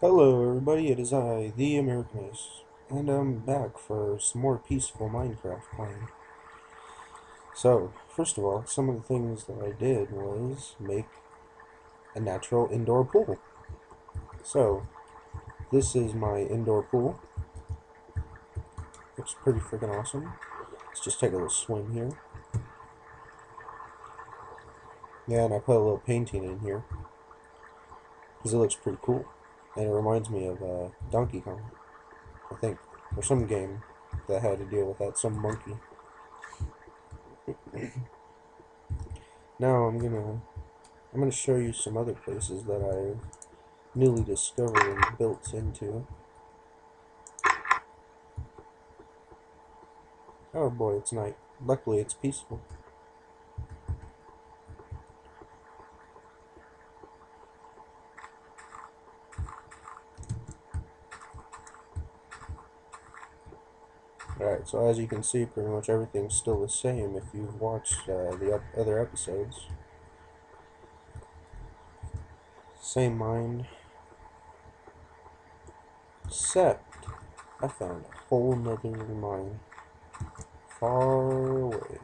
Hello everybody, it is I, the American Ace, and I'm back for some more peaceful Minecraft playing. So, first of all, some of the things that I did was make a natural indoor pool. So, this is my indoor pool. Looks pretty freaking awesome. Let's just take a little swim here. Yeah, and I put a little painting in here, because it looks pretty cool. And it reminds me of Donkey Kong, I think, or some game that had to deal with that, some monkey. Now I'm gonna show you some other places that I've newly discovered and built into. Oh boy, it's night. Luckily, it's peaceful. Alright, so as you can see, pretty much everything's still the same if you've watched the other episodes. Same mine, except I found a whole nother mine far away.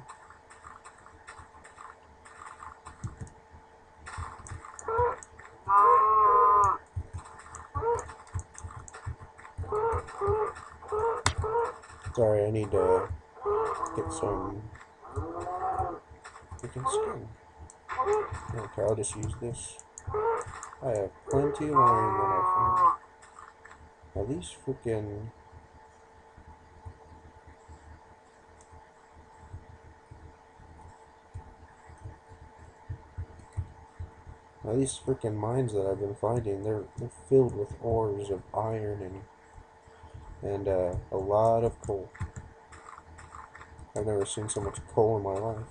Sorry, I need to get some freaking skin. Okay, I'll just use this. I have plenty of iron that I found. Now these freaking... Now these freaking mines that I've been finding, they're filled with ores of iron and a lot of coal. I've never seen so much coal in my life.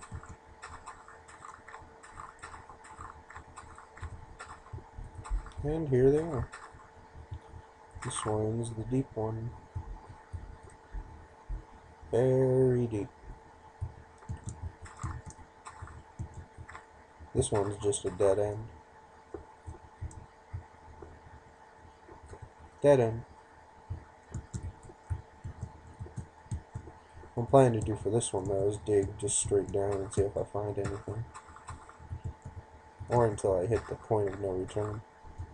And here they are. This one's the deep one. Very deep. This one's just a dead end. Dead end. What I'm planning to do for this one though is dig just straight down and see if I find anything. Or until I hit the point of no return.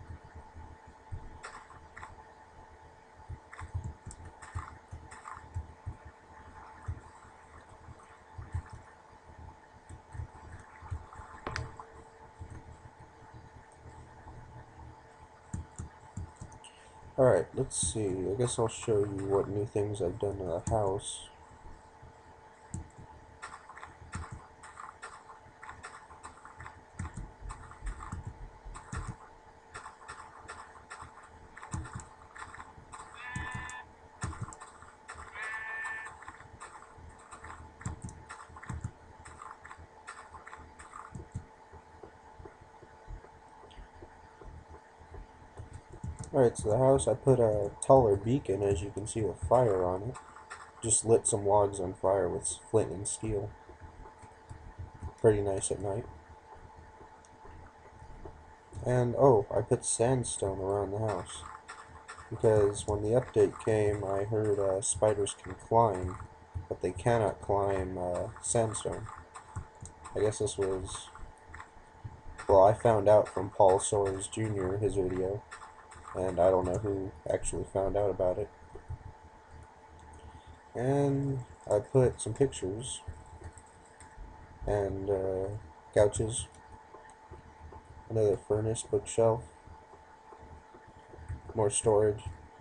Alright, let's see. I guess I'll show you what new things I've done to the house. Alright, so the house, I put a taller beacon, as you can see, with fire on it. Just lit some logs on fire with flint and steel. Pretty nice at night. And, oh, I put sandstone around the house. Because when the update came, I heard spiders can climb, but they cannot climb sandstone. I guess this was... Well, I found out from Paul Soares Jr., his video, and I don't know who actually found out about it. And I put some pictures and couches, another furnace, bookshelf, more storage,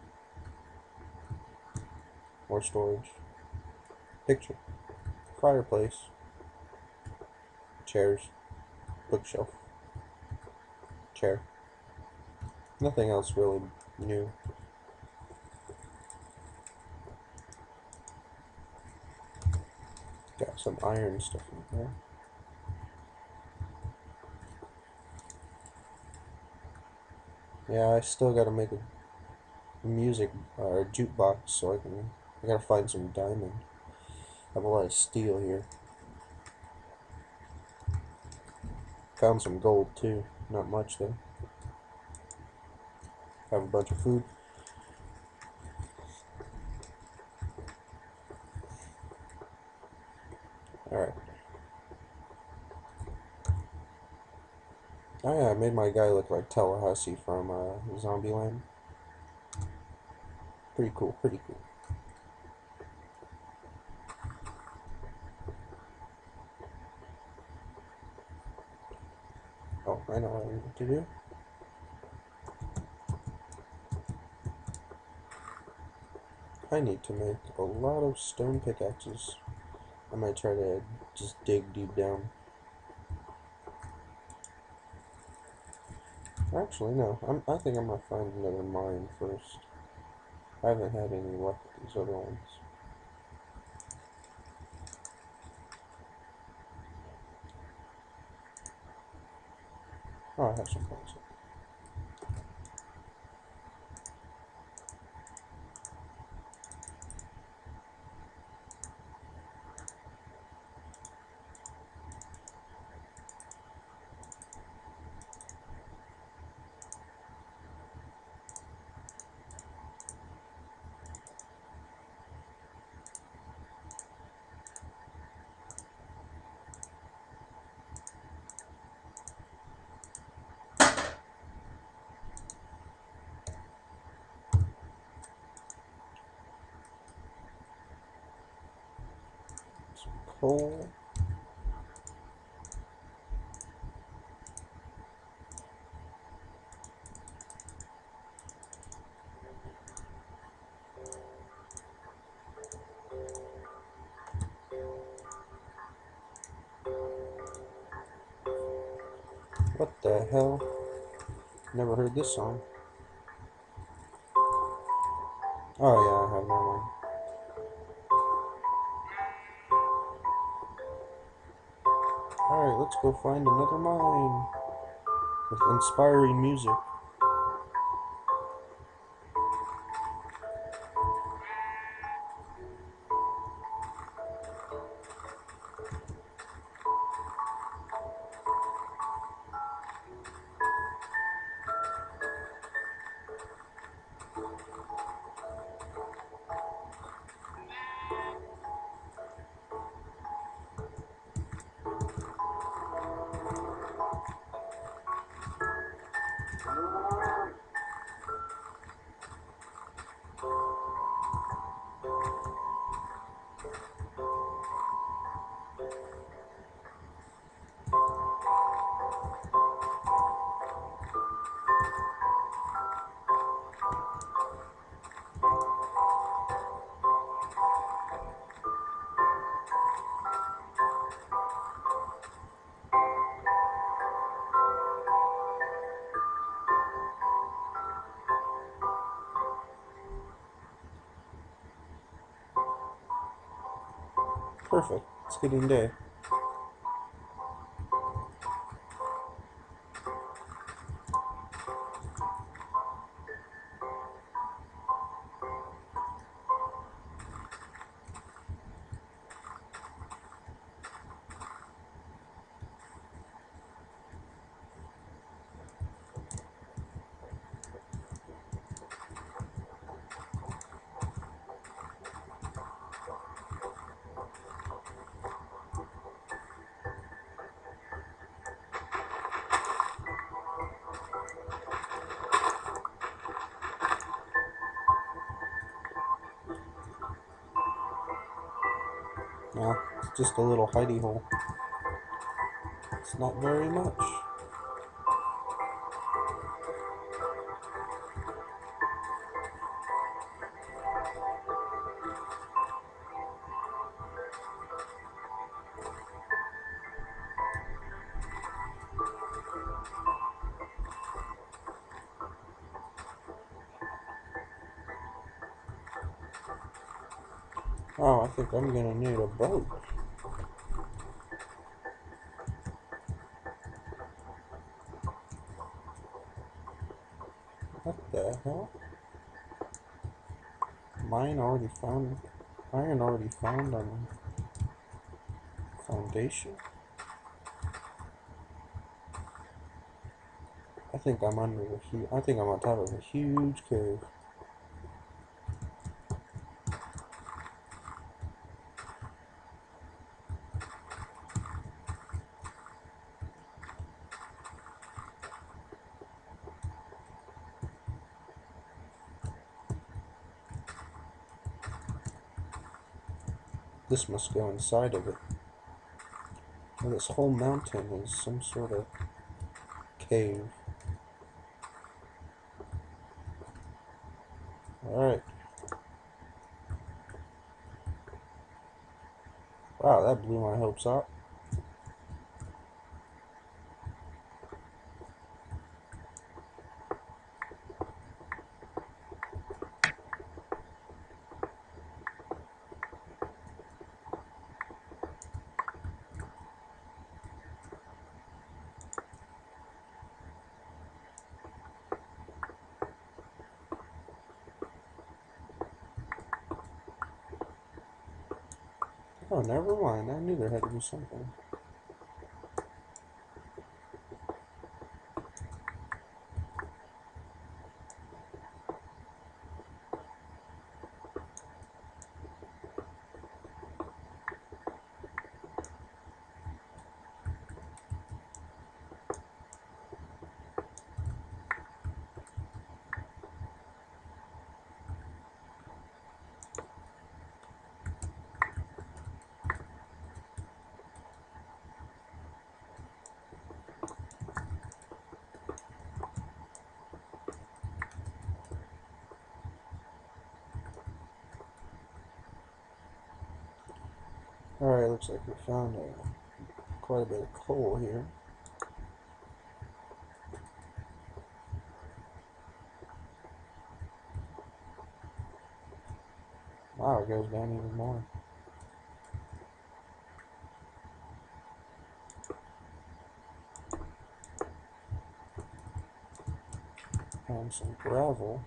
picture, fireplace, chairs, bookshelf, chair. Nothing else really new. Got some iron stuff in there. Yeah, I still gotta make a music or a jukebox so I gotta find some diamond. I have a lot of steel here. Found some gold too, not much though. have a bunch of food. Alright. Oh yeah, I made my guy look like Tallahassee from Zombieland. Pretty cool, pretty cool. Oh, I know what I need to do. I need to make a lot of stone pickaxes. I might try to just dig deep down. Actually, no. I think I'm gonna find another mine first. I haven't had any luck with these other ones. Oh, I have some plants. Some coal. What the hell? Never heard this song. Oh yeah, I have no one. Alright, let's go find another mine with inspiring music. Perfect. It's getting day. Now, it's just a little hidey hole. It's not very much. Oh, I think I'm gonna need a boat. What the hell? Mine already found. Iron already found on foundation? I think I'm under I think I'm on top of a huge cave. This must go inside of it. Well, this whole mountain is some sort of cave. Alright. Wow, that blew my hopes up. Oh, never mind. I knew there had to be something. Alright, looks like we found quite a bit of coal here. Wow, it goes down even more. Found some gravel.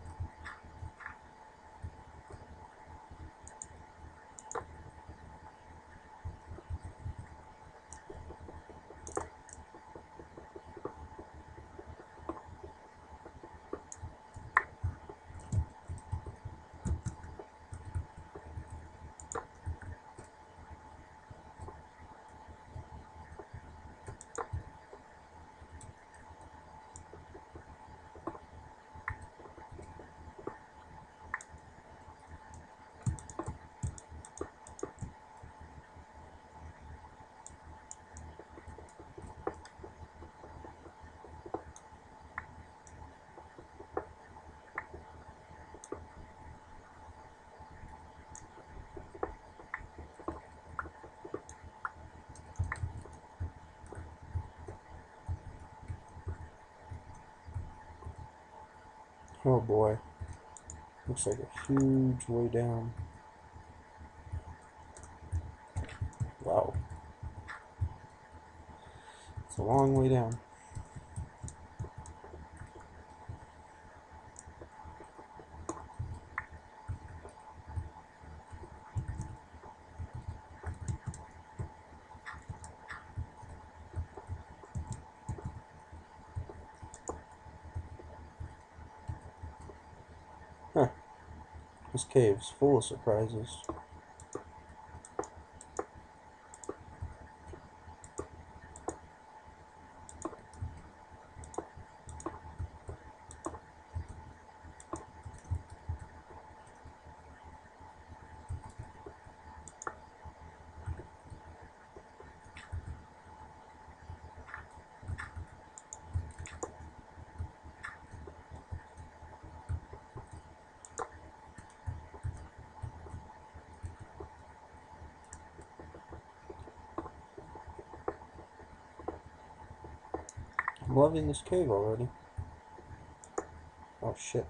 Oh boy. Looks like a huge way down. Wow. It's a long way down. Huh. This cave's full of surprises. I'm loving this cave already. Oh shit.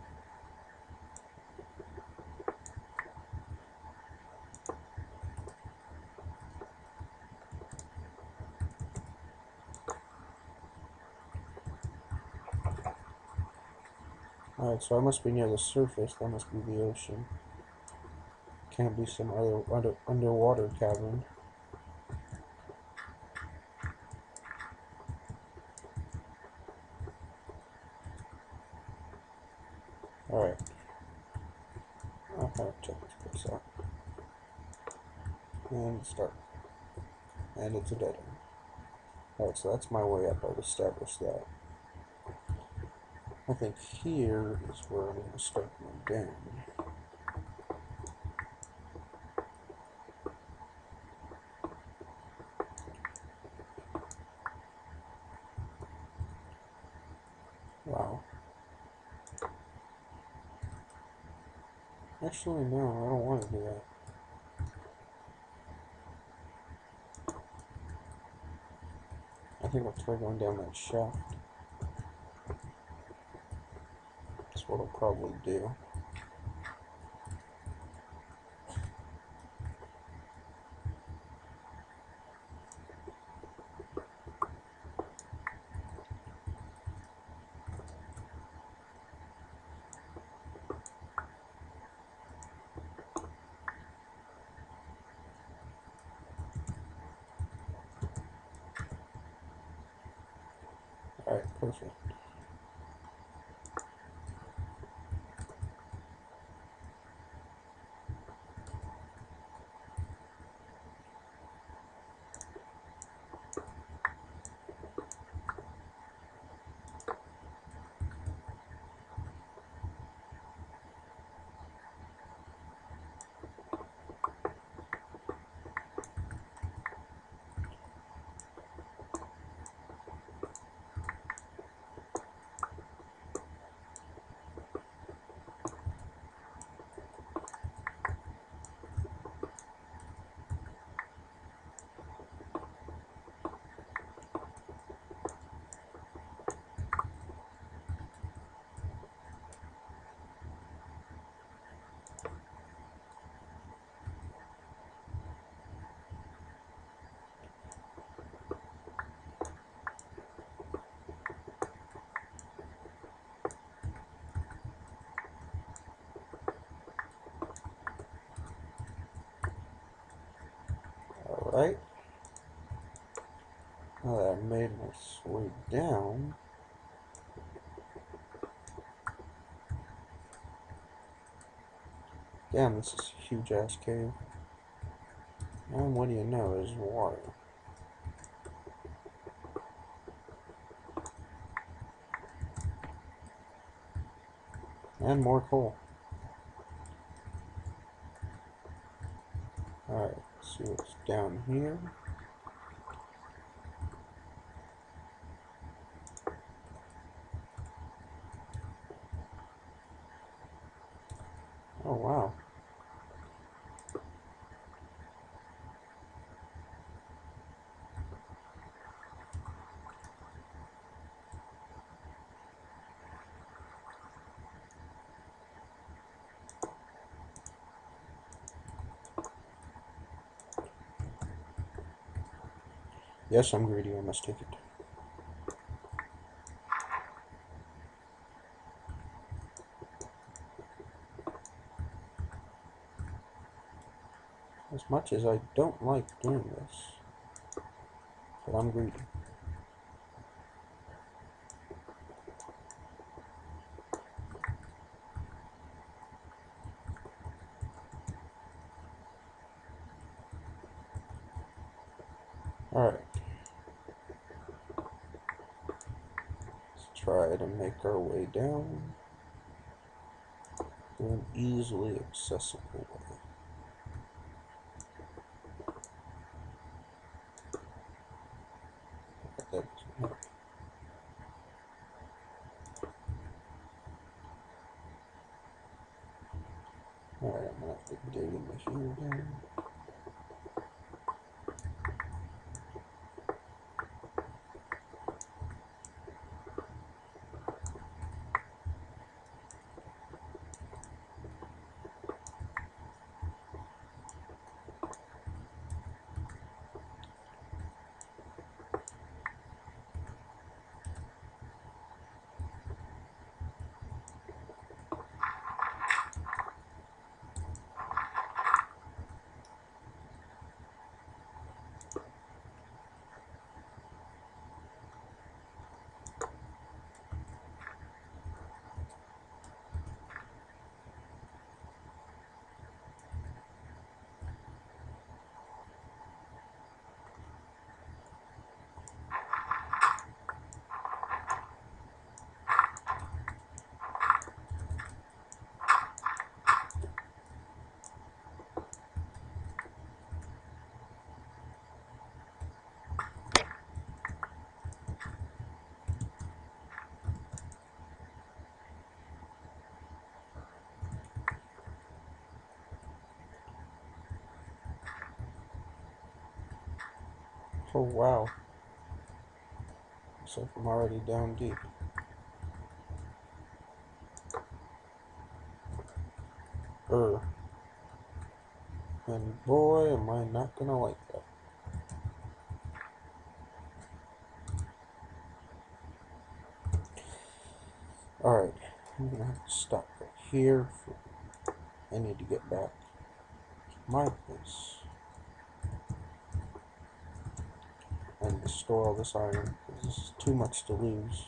Alright, so I must be near the surface. That must be the ocean. Can't be some other underwater cavern. Alright. I'll kind of check this place out. And start. And it's a dead end. Alright, so that's my way up. I've established that. I think here is where I'm going to start going down. Wow. Actually, no, I don't want to do that. I think I'll try going down that shaft. That's what I'll probably do. Alright, perfect. Alright. Now that I've made my way down, damn, this is a huge ass cave. And what do you know, there's water. And more coal. Alright, let's see what's down here. Oh wow. Yes, I'm greedy, I must take it. As much as I don't like doing this, but I'm greedy. Alright. Let's try to make our way down in an easily accessible way. That doesn't help. Alright, I'm gonna have to dig into here again. Oh wow. Looks like I'm already down deep. And boy, am I not gonna like that. Alright, I'm gonna have to stop right here. I need to get back to my place. And to store all this iron, because this is too much to lose.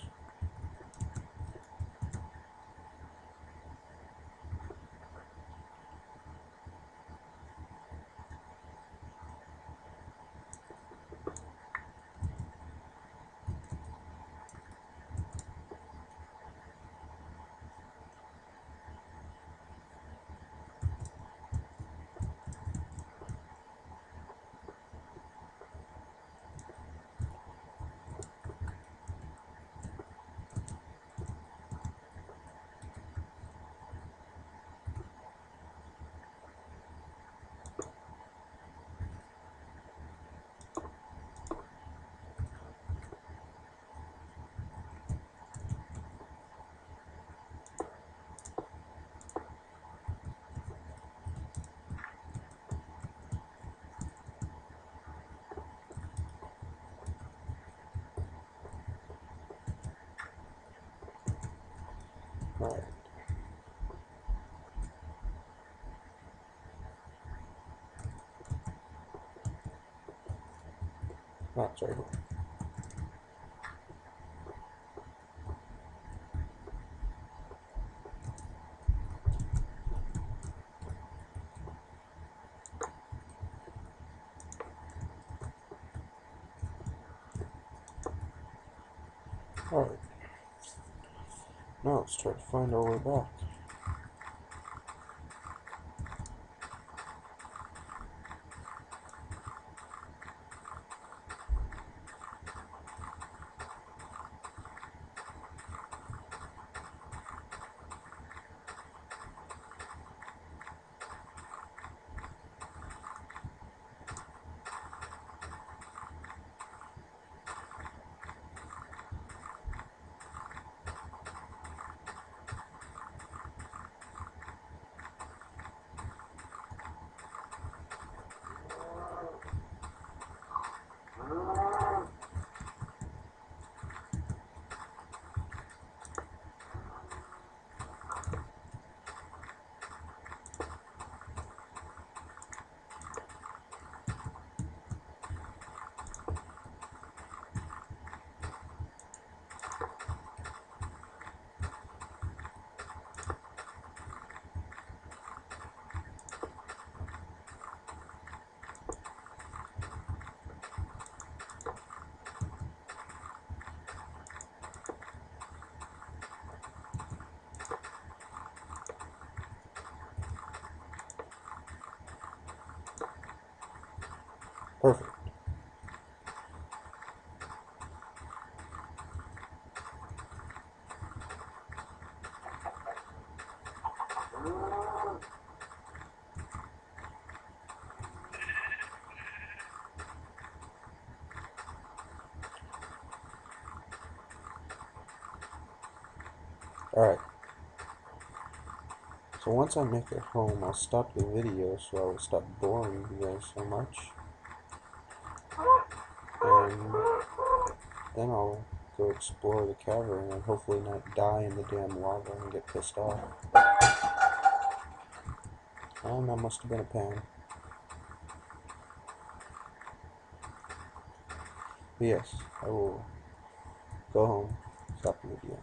Alright. That's right here. Alright. Now let's try to find our way back. Perfect. Alright. So once I make it home, I'll stop the video so I will stop boring you guys so much. And then I'll go explore the cavern and hopefully not die in the damn lava and get pissed off. And that must have been a pan. But yes, I will go home, stop the video.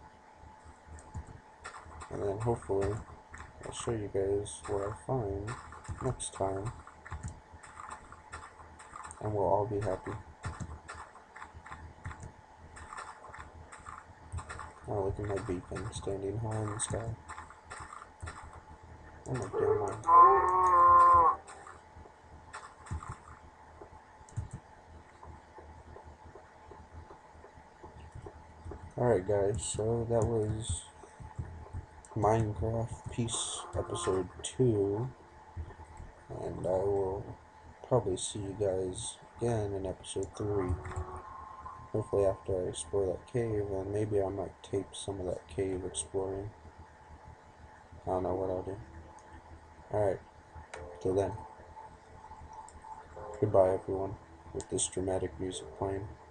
And then hopefully I'll show you guys what I find next time. And we'll all be happy. Oh, look at my beacon standing high in the sky. Oh my damn mind. Alright guys, so that was Minecraft Peace Episode 2. And I will probably see you guys again in episode 3. Hopefully after I explore that cave, and maybe I might tape some of that cave exploring. I don't know what I'll do. Alright, till then. Goodbye everyone, with this dramatic music playing.